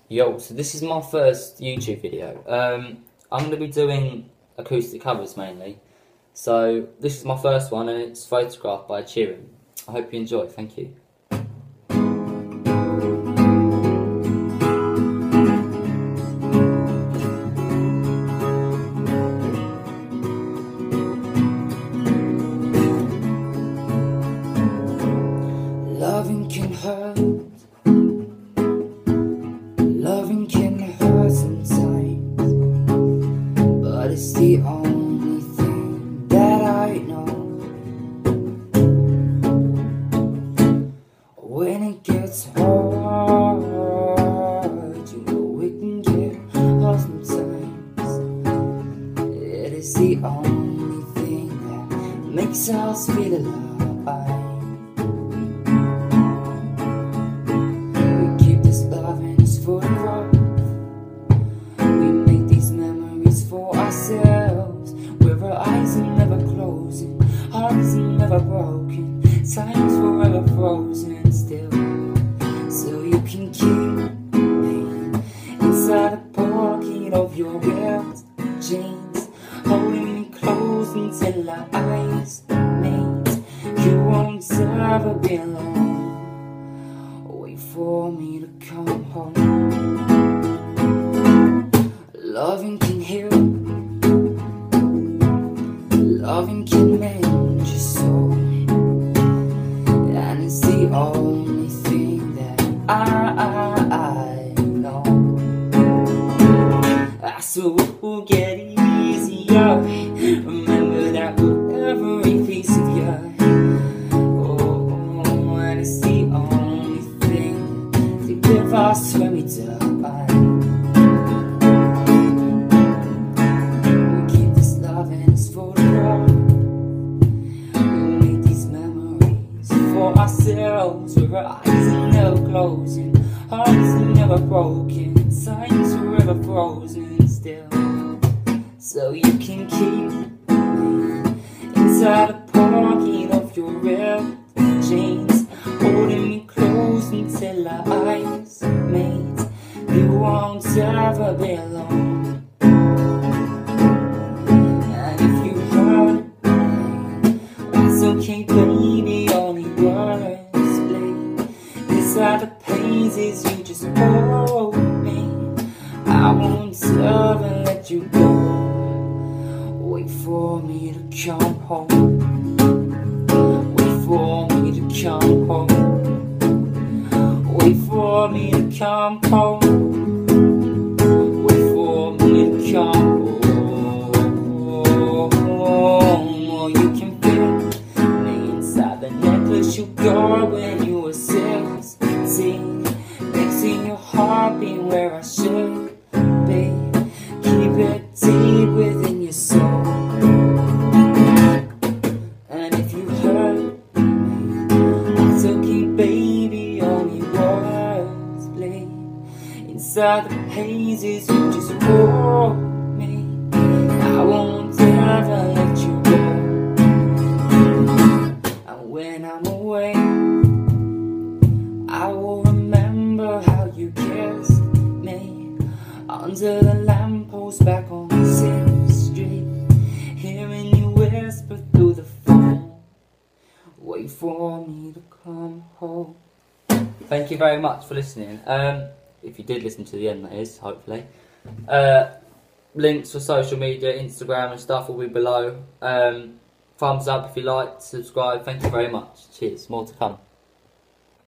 Yo, so this is my first YouTube video. I'm going to be doing acoustic covers mainly. So this is my first one and it's photographed by Cheering. I hope you enjoy, thank you. Loving can hurt. Loving can hurt sometimes, but it's the only thing that I know. When it gets hard, you know it can get hard sometimes. It is the only thing that makes us feel alive. We make these memories for ourselves, where our eyes are never closing, hearts are never broken, time's forever frozen still. So you can keep me inside the pocket of your ripped jeans, holding me close until our eyes meet. You won't ever be alone. Wait for me to come home. Loving can heal, loving can mend your soul, and it's the only thing that I know. I saw it will get easier. Remember that with every piece of you. Oh, and it's the only thing to give us when we die. Ourselves, where our eyes are never closing, hearts are never broken, time's forever frozen still. So you can keep me inside the pocket of your ripped jeans, holding me close until our eyes meet. You won't ever be alone. And if you hurt me, that's okay, baby. Inside the pages you just hold me, I won't ever let you go. Wait for me to come home. Wait for me to come home. Wait for me to come home. Wait for me to come home. Oh, you can feel me inside the necklace you got when you were 16, mixing your heartbeat where I should be. Keep it deep within your soul. And if you hurt me, it's okay, baby, only words bleed inside the pages you just wrote me. I won't ever let you go. And when I'm away, I will remember how you kissed me under the lamppost back on 6th Street, hearing you whisper through the phone, wait for me to come home. Thank you very much for listening. If you did listen to the end, that is, hopefully. Links for social media, Instagram and stuff will be below. Thumbs up if you like, subscribe. Thank you very much. Cheers. More to come.